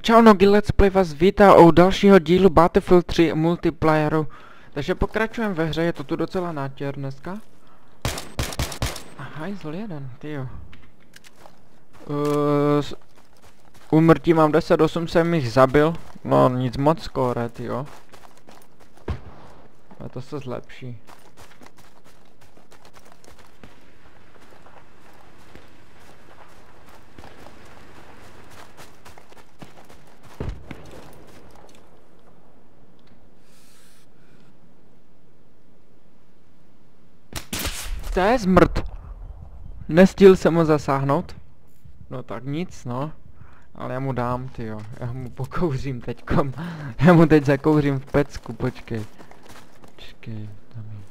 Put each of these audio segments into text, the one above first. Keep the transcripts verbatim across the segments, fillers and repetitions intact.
Čau Nogi, Let's Play vás vítá u dalšího dílu Battlefield tři multiplayeru. Takže pokračujeme ve hře, je to tu docela nátěr dneska. Hajzl jeden, tyjo. Uh, Úmrtí mám deset osm, jsem jich zabil. No nic moc skóre, tyjo. A to se zlepší. To je zmrt. Nestihl jsem ho zasáhnout. No tak nic, no. Ale já mu dám, tyjo. Já mu pokouřím teďkom. Já mu teď zakouřím v pecku, počkej. Počkej, tam je.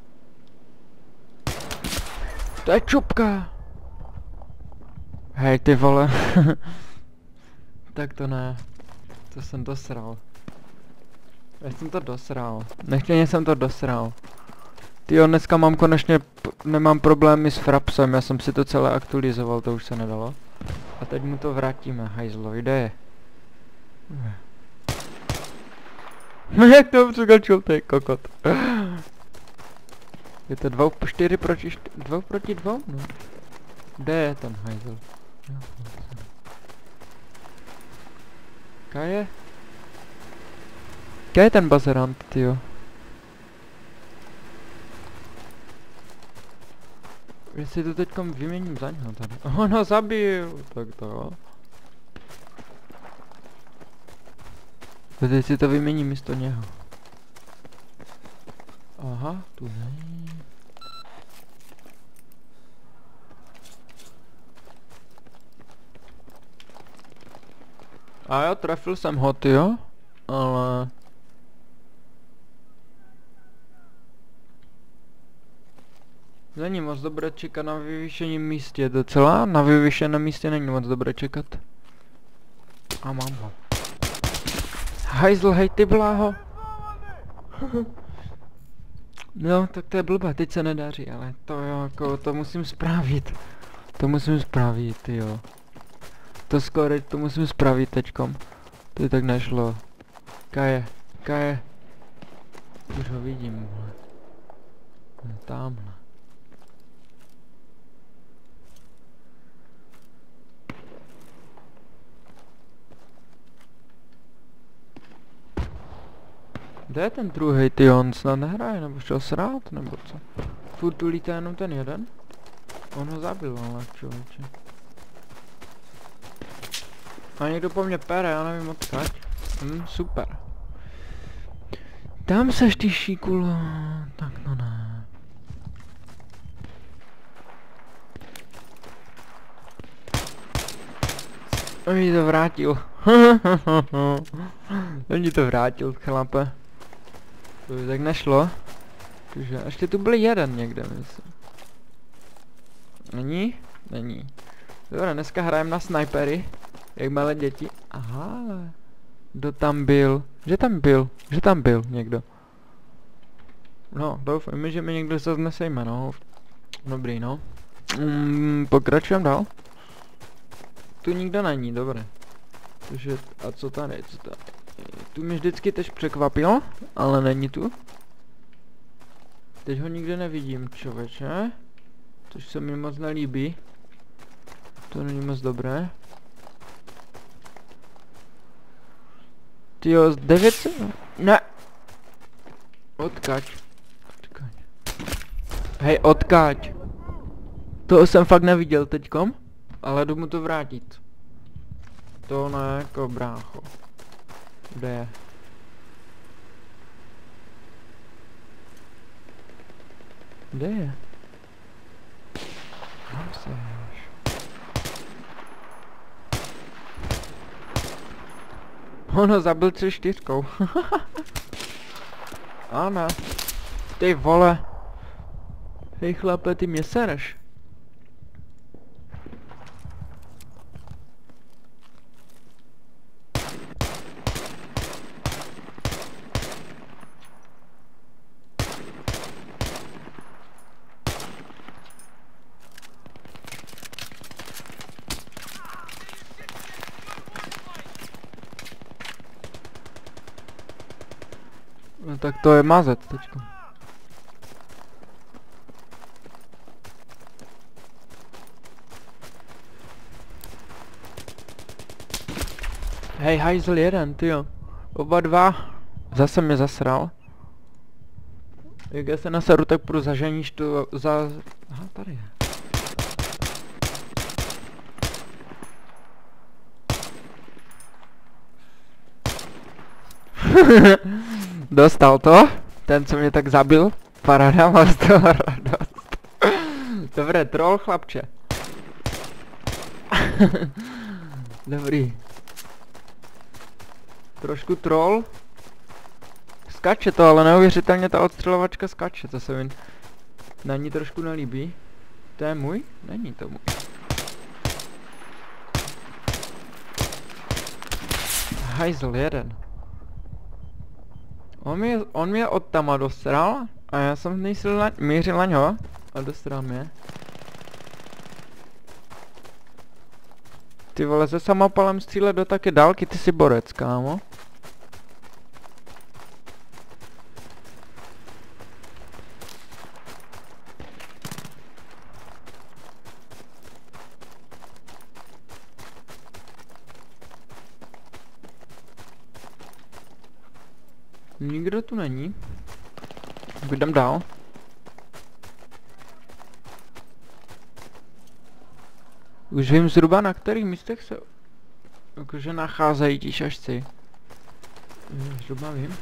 To je čupka. Hej, ty vole. Tak to ne. To jsem dosral. Já jsem to dosral. Nechtěně jsem to dosral. Tyjo, dneska mám konečně, nemám problémy s frapsem, já jsem si to celé aktualizoval, to už se nedalo. A teď mu to vrátíme, hajzlo, kde je? No jak to překočil, to je kokot. Je to dva, čtyři proti, čtyři, dva proti dvou, no. Kde je ten hajzl? Kde je? Kde je ten bazerant, tyjo? Já si to teďkom vyměním za něho tady. On ho zabil, tak to jo. Teď si to vyměním místo něho. Aha, tu není. A jo, trefil jsem ho, tyjo. Ale... Není moc dobré čekat na vyvýšeném místě, docela. Na vyvýšeném místě není moc dobré čekat. A mám ho. Hajzl, hej ty bláho. No, tak to je blbé, teď se nedaří, ale to jo, jako, to musím spravit. To musím spravit, jo. To skoro, to musím spravit teďkom. To tak nešlo. Kaje, kaje. Už ho vidím, vole. Tamhle. Kde je ten druhý, ty on snad nehraje, nebo šel srát, nebo co? Furt tu lítá jenom ten jeden? On ho zabil, ale člověče. A někdo po mně pere, já nevím odkud. Hm, super. Tam seš ty šíkulo, tak no ne. On mi to vrátil. On mi to vrátil, chlape. To by tak nešlo. Takže ještě tu byl jeden někde, myslím. Není? Není. Dobré, dneska hrajeme na snipery. Jak malé děti. Aha. Kdo tam byl? Že tam byl? Že tam byl někdo. No, doufám, že mi někdo se znesejme, no. Dobrý, no. Mm, pokračujeme dál. Tu nikdo není, dobré. Takže, a co tady, co tady? Tu mě vždycky tež překvapilo, ale není tu. Teď ho nikde nevidím, člověče. Což se mi moc nelíbí. To není moc dobré. Tyjo, devět se... Ne! Odkaď. Odkaď. Hej, odkaď. To jsem fakt neviděl teďkom. Ale jdu mu to vrátit. To ne, jako brácho. Kde je? Kde je? Tam seš. Ono zabil tři čtyřkou. Ano. Ty vole. Hej chlape, ty mě sereš. tak to je mazet teďko. Hej, hajzl jeden, tyjo. Oba dva. Zase mě zasral. Jak já se naseru, tak půjdu za ženíš tu za... Aha, tady je. Dostal to? Ten, co mě tak zabil? Paráda, má z toho radost. Dobré, troll, chlapče. Dobrý. Trošku troll. Skače to, ale neuvěřitelně ta odstřelovačka skače, to se mi na ní trošku nelíbí. To je můj? Není to můj. Hajzl jeden. On mě, on mě od tama dostral a já jsem nejsil na, mířil na něho a dostral mě. Ty vole, se samopalem střílet do taky dálky, ty jsi borec, kámo. Nikdo tu není. Jdem dál. Už vím zhruba, na kterých místech se jakože nacházejí ti šašci. Zhruba vím.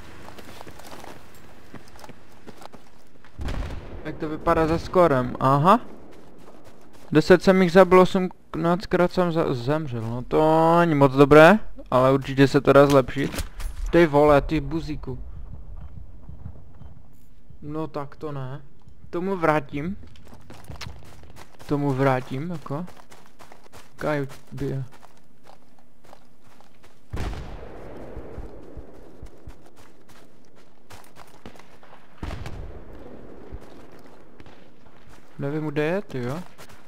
Jak to vypadá za skorem? Aha. deset jsem jich zabil, osmnáctkrát jsem za zemřel. No to není moc dobré, ale určitě se to dá zlepšit. Ty vole, ty buzíku. No tak to ne. Tomu vrátím. Tomu vrátím, jako. Kaj bije. Nevím, kde je, ty jo.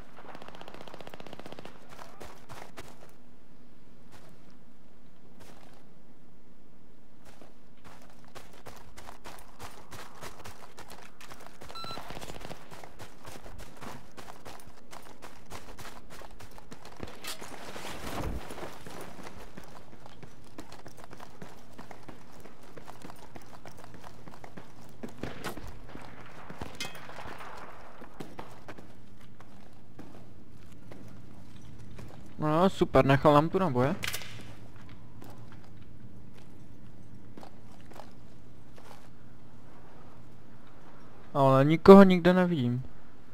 No super, nechal nám tu naboje. Ale nikoho nikde nevidím.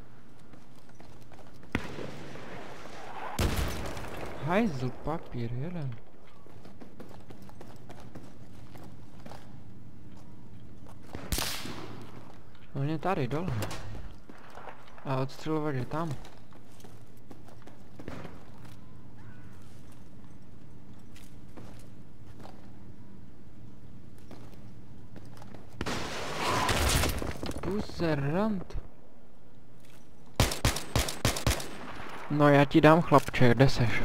Hajzl, papír, jeden. On je tady dole. A odstřelovat je tam. Buzerant. No já ti dám, chlapče, kde seš?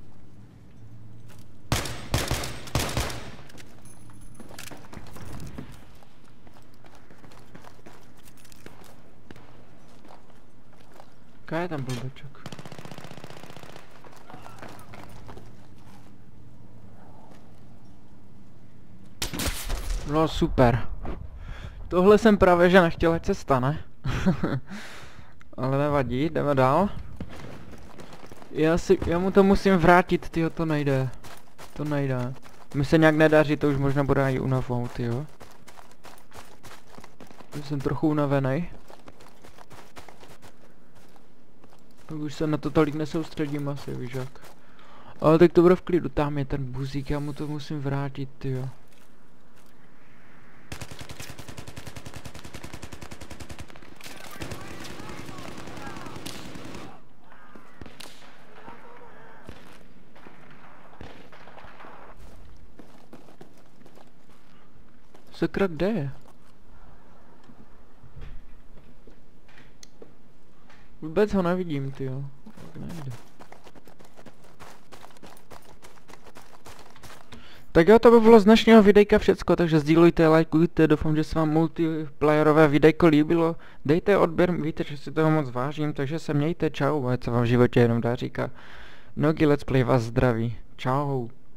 Kaj je tam blbeček? No super. Tohle jsem právě že nechtěl, ať se stane. Ale nevadí, jdeme dál. Já si, já mu to musím vrátit, tyjo, to nejde. To nejde. Mi se nějak nedaří, to už možná bude i unavou, tyjo. Jsem trochu unavený. Už se na to tolik nesoustředím asi, víš jak. Ale tak to bude v klidu, tam je ten buzík, já mu to musím vrátit, tyjo. Sakra, kde je? Vůbec ho nevidím, tyjo. Tak nejde. Tak jo, to by bylo z dnešního videjka všecko, takže sdílujte, lajkujte, doufám, že se vám multiplayerové videjko líbilo. Dejte odběr, víte, že si toho moc vážím, takže se mějte, čau, ať se vám v životě jenom daří. Nogi Let's Play vás zdraví. Čau.